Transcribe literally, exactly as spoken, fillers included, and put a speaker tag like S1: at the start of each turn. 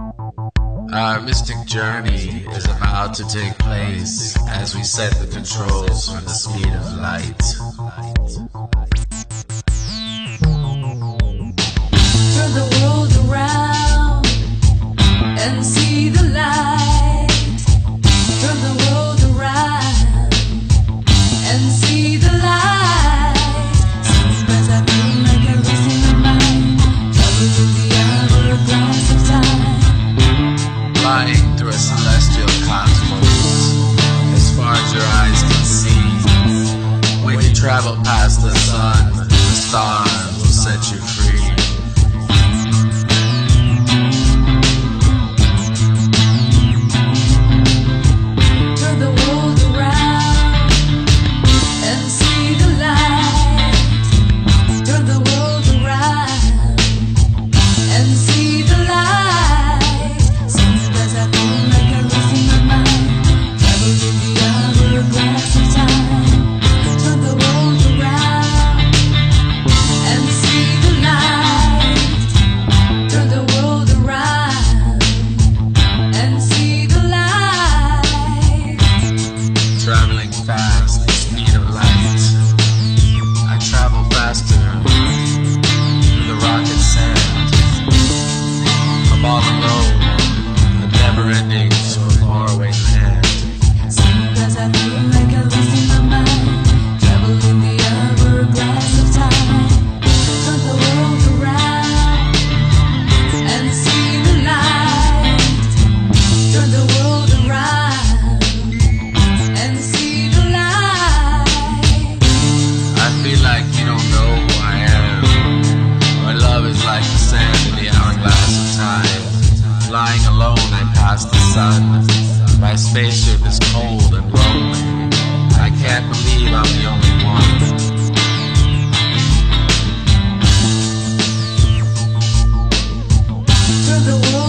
S1: Our mystic journey is about to take place as we set the controls for the speed of light.
S2: Turn the world around and see the light. Turn the world around and see the light. Sometimes I feel like I'm losing my mind, travel through the hourglass of time.
S1: Flying through a celestial cosmos, as far as your eyes can see. When you travel past the sun, the stars will set you free.
S2: Turn the world around and see the light. Turn the world around and see the light. Sometimes I feel like I'm losing my mind, travel through the hourglass of time. Turn the world around and see the light. Turn the world around and see the light.
S1: Traveling fast, the speed of light. I travel faster through the rocket sand. I'm all alone, the never-ending to a faraway land.
S2: Sometimes I feel like I'm losing my mind, traveling the hourglass of time. Turn the world around and see the light. Turn the world around and see the light.
S1: I feel like you don't know who I am. My love is like the sand in the hourglass of time. Flying alone, I pass the sun. My spaceship is cold and lonely. I can't believe I'm the only one.
S2: Turn the world